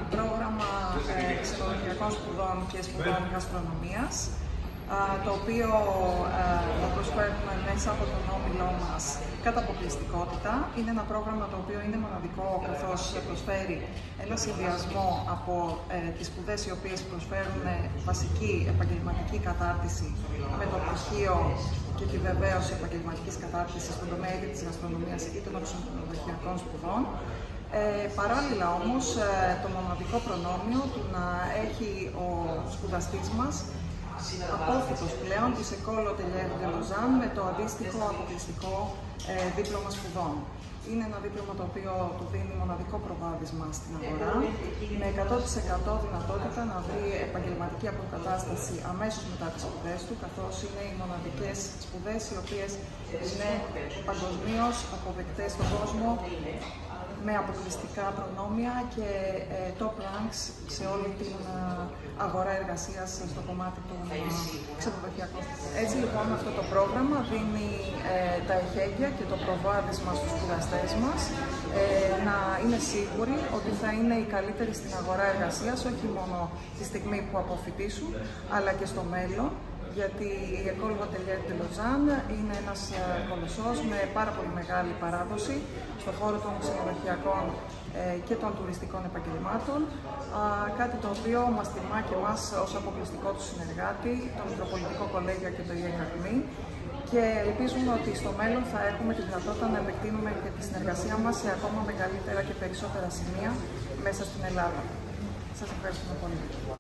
πρόγραμμα ξενοδοχειακών σπουδών και σπουδών γαστρονομίας, το οποίο το προσφέρουμε μέσα από τον όμιλό μας κατά αποκλειστικότητα. Είναι ένα πρόγραμμα το οποίο είναι μοναδικό, καθώς προσφέρει ένα συνδυασμό από τις σπουδές οι οποίες προσφέρουν βασική επαγγελματική κατάρτιση με το πτυχίο και τη βεβαίωση επαγγελματικής κατάρτισης στον τομέα της γαστρονομίας ή των ξενοδοχειακών σπουδών. Παράλληλα όμως, το μοναδικό προνόμιο του να έχει ο σπουδαστής μας απόφοιτος πλέον της École Hôtelière de Lausanne με το αντίστοιχο αποκλειστικό δίπλωμα σπουδών. Είναι ένα δίπλωμα το οποίο του δίνει μοναδικό προβάδισμα στην αγορά, με 100% δυνατότητα να βρει επαγγελματική αποκατάσταση αμέσως μετά τις σπουδές του, καθώς είναι οι μοναδικές σπουδές οι οποίες είναι παγκοσμίως αποδεκτές στον κόσμο, με αποκλειστικά προνόμια και top ranks σε όλη την αγορά εργασίας στο κομμάτι των ξενοδοχειακών. Έτσι λοιπόν αυτό το πρόγραμμα δίνει τα εχέγγυα και το προβάδισμα στους σπουδαστές μας να είναι σίγουροι ότι θα είναι οι καλύτεροι στην αγορά εργασίας, όχι μόνο τη στιγμή που αποφοιτήσουν, αλλά και στο μέλλον. Γιατί η École Hôtelière de Lausanne είναι ένας κολοσσός με πάρα πολύ μεγάλη παράδοση στον χώρο των ξενοδοχειακών και των τουριστικών επαγγελμάτων, κάτι το οποίο μας τιμά και εμάς ως αποκλειστικό του συνεργάτη, το Μητροπολιτικό Κολέγιο και το ΙΕΚΑΚΜΗ, και ελπίζουμε ότι στο μέλλον θα έχουμε τη δυνατότητα να επεκτείνουμε και τη συνεργασία μας σε ακόμα μεγαλύτερα και περισσότερα σημεία μέσα στην Ελλάδα. Σας ευχαριστούμε πολύ.